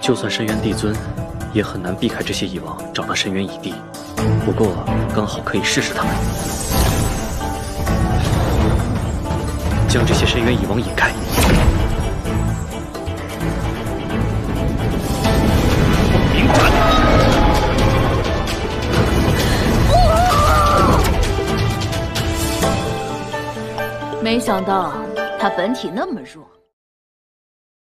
就算深渊帝尊，也很难避开这些蚁王找到深渊蚁帝。不过刚好可以试试他们，将这些深渊蚁王引开。明斩！ 没想到他本体那么弱。